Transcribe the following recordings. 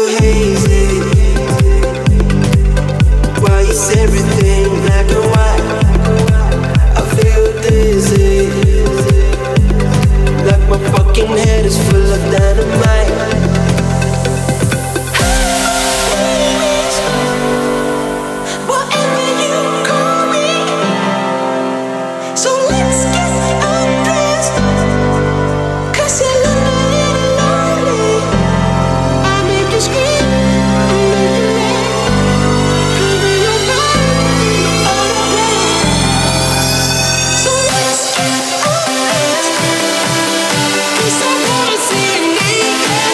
feel hazy. Why is everything black and white? I feel dizzy, like my fucking head is full of dynamite. Whatever you call me, so let's get undressed. 'Cause you look a little lonely. I make you scream, I make you laugh. Cover your body all around. So let's get undressed. 'Cause I wanna see you naked.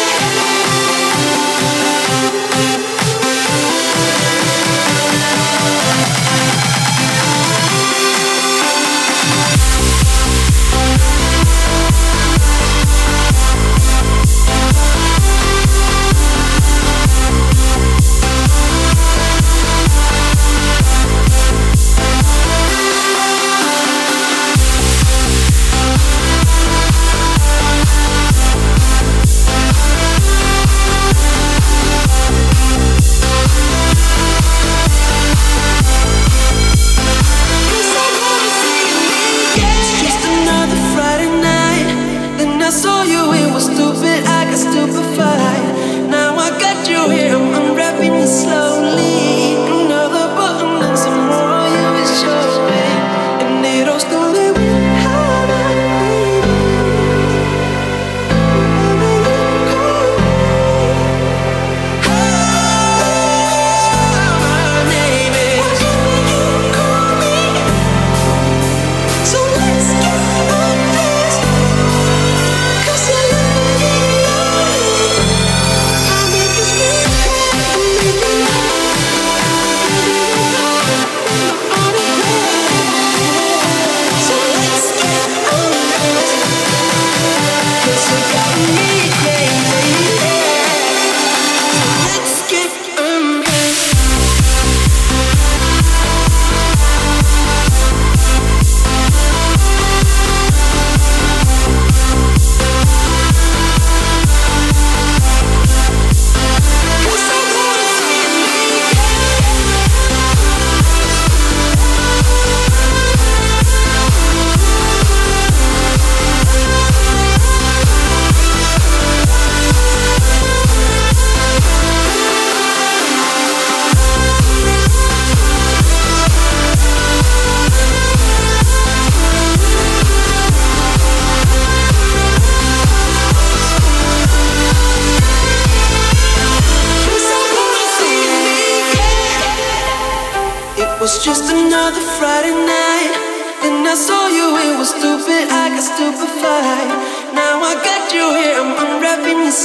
It was just another Friday night. Then I saw you, it was stupid, I got stupefied. Now I got you here, I'm unwrapping you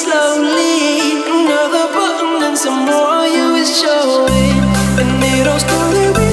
slowly. Another button and some more you is showing. And it all started with